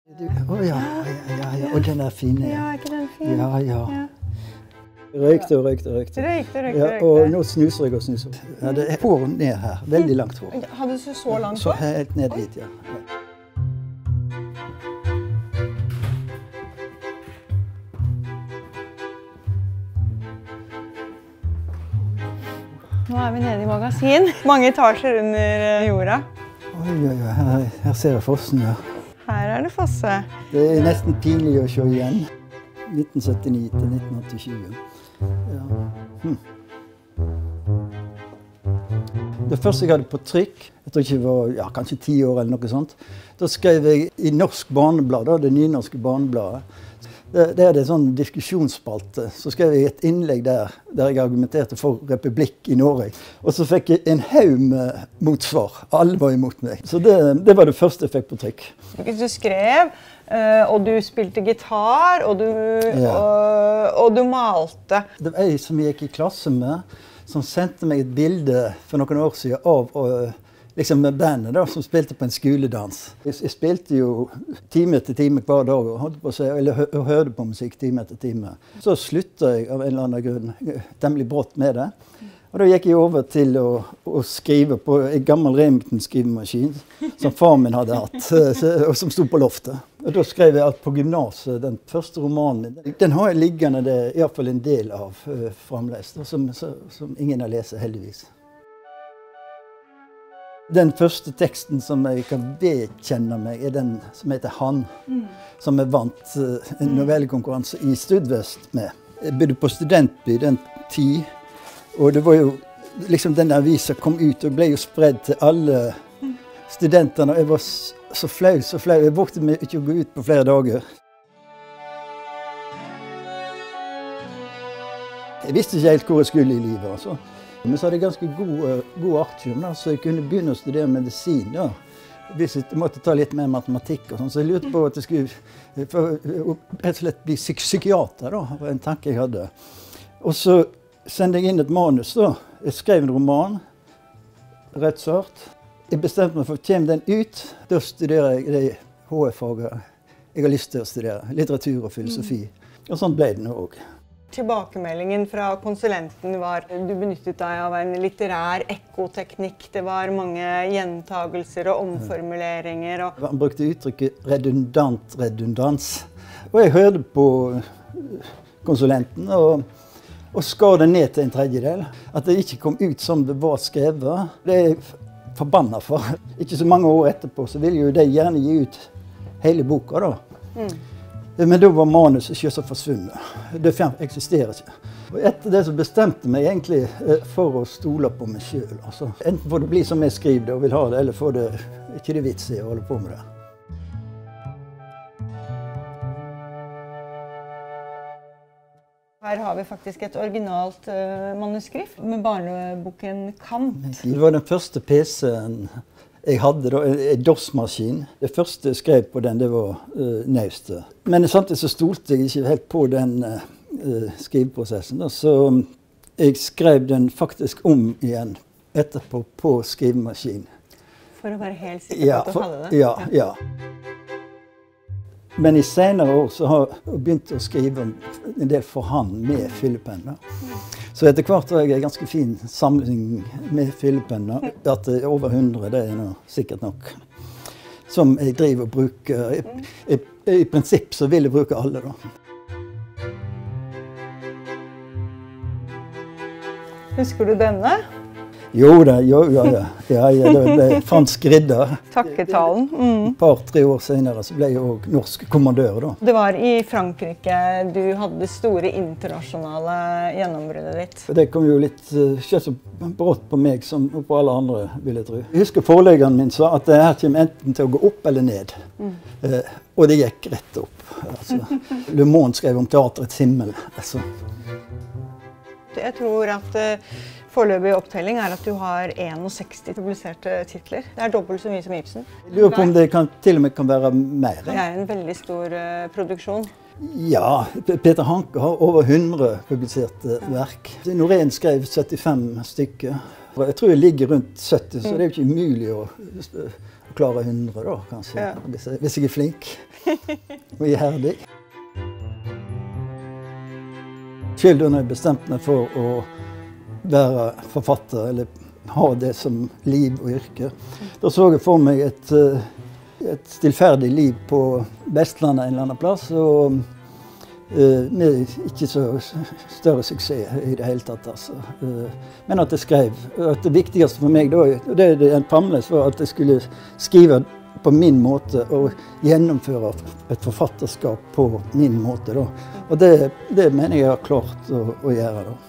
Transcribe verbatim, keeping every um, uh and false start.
Å ja, ja, ja, ja, og den er fin. Ja, er ikke den fin? Ja, ja. Ja. Røykte og røykte og røykte. Røykte, røykte, Ja, røykte. og nå snuser jeg og snuser. Ja, det er hår ned her, veldig langt hår. Hadde du så langt Så hår? helt ned dit, ja. Nå er vi nede i magasin. Mange etasjer under jorda. Oi, oi, oi, her, her ser jeg fossen, ja. Her er det fosse. Det er nesten pinlig å se igjen. nitten syttini til nitten åttisju. Ja. Hm. Det første jeg hadde på trykk, jeg tror ikke jeg var ja, kanskje ti år eller noe sånt, da skrev jeg i Norsk Barneblad, da, det nynorske barnebladet. Det, det er det sånn diskusjonsspalte. Så skrev jeg et innlegg der, der jeg argumenterte for republikk i Norge. Og så fikk jeg en haug med motsvar. Alle var imot meg. Så det, det var det første jeg fikk på trykk. Du skrev, og du spilte gitar, og du, Ja. og, og du malte. Det var ei som jeg gikk i klasse med, som sendte meg et bilde for noen år siden av uh, liksom med bandet da, som spilte på en skoledans. Jeg, jeg spilte jo time etter time hver dag og, holdt på å si, eller, og hørte på musikk time etter time. Så slutta jeg av en eller annen grunn temmelig brått med det. Og da gikk jeg over til å, å skrive på en gammel Remington-skrivemaskin som far min hadde hatt, og som sto på loftet. Og da skrev jeg alt på gymnaset, den første romanen. Den har jeg liggende, det er i hvert fall en del av uh, fremdeles, som, som ingen har lest heldigvis. Den første teksten som jeg kan vedkjenne meg, er den som heter Han, mm. som jeg vant uh, en novellekonkurranse i Studvest med. Jeg bodde på studentby den tid, og det var jo liksom den avisa kom ut og ble jo spredd til alle studentene. Jeg var så flau, så flau. Jeg vågte meg ikke å gå ut på flere dager. Jeg visste ikke helt hvor jeg skulle i livet, altså. Men så hadde jeg ganske god, god artium, da, så jeg kunne begynne å studere medisin. Da. Hvis jeg måtte ta litt mer matematikk og sånn, så jeg lurte på at jeg skulle for, rett og slett bli psyk psykiater, da, var en tanke jeg hadde. Og så sendte jeg inn et manus, da. Jeg skrev en roman, rett svart. Jeg bestemte meg for å komme den ut. Da studerer jeg det H F-faget jeg har lyst til å studere, litteratur og filosofi. Og sånn ble det nå også. Tilbakemeldingen fra konsulenten var du benyttet deg av en litterær ekkoteknikk. Det var mange gjentagelser og omformuleringer. Og han brukte uttrykket redundant redundans. Og jeg hørte på konsulenten og, og skar det ned til en tredjedel. At det ikke kom ut som det var skrevet. Det er jeg forbannet for. Ikke så mange år etterpå så ville jo de gjerne gi ut hele boka da. Mm. Men da var manuset ikke så forsvunnet. Det eksisterer ikke. Og etter det så bestemte jeg meg egentlig for å stole på meg selv. Altså, enten får det bli som jeg skriver det og vil ha det, eller får det ikke det vits i å holde på med det. Her har vi faktisk et originalt uh, manuskript med barneboken Kamp. Det var den første P C-en jeg hadde, da, en DOS-maskin. Det første jeg skrev på den, det var uh, Naustet. Men samtidig så stolte jeg ikke helt på den uh, skriveprosessen. Da. Så jeg skrev den faktisk om igjen etterpå på skrivemaskin. For å være helt sikker ja, på at du hadde det? Ja, ja. Men i senere år så har jeg begynt å skrive en del for hand med fyllepenn. Så etter hvert har jeg en ganske fin samling med fyllepenner. At det er over hundre, det er nå sikkert nok. Som jeg driver og bruker. I, i, i prinsipp så vil jeg bruke alle da. Husker du denne? Jo da, jo, ja, ja. ja, ja det ble fransk ridder. Takketalen. Mm. Et par-tre år senere så ble jeg også norsk kommandør da. Det var i Frankrike du hadde det store internasjonale gjennombruddet ditt. Det kom jo litt ikke så brått på meg som på alle andre, vil jeg tro. Jeg husker forleggeren min sa at det her kommer enten til å gå opp eller ned. Mm. Eh, og det gikk rett opp. Altså. Le Monde skrev om teaterets himmel. Altså. Jeg tror at uh, foreløpig opptelling er at du har seksogen publiserte titler. Det er dobbelt så mye som Ibsen. Jeg lurer på om det kan, til og med kan være mer. Det er en veldig stor uh, produksjon. Ja, Peter Hanke har over hundre publiserte verk. Norén skrev syttifem stykker. Jeg tror jeg ligger rundt sytti, så det er jo ikke umulig å, å klare hundre da, kanskje, ja. hvis, jeg, hvis jeg er flink og iherdig. Selv da jeg bestemte meg for å være forfatter, eller ha det som liv og yrke, da så jeg for meg et, et stillferdig liv på Vestlandet en eller annen plass, og Uh, med ikke så større suksess i det hele tatt, altså. Uh, men at jeg skrev. At det viktigste for meg da, og det er en fremdeles, var at jeg skulle skrive på min måte og gjennomføre et forfatterskap på min måte da. Og det, det mener jeg har klart å, å gjøre da.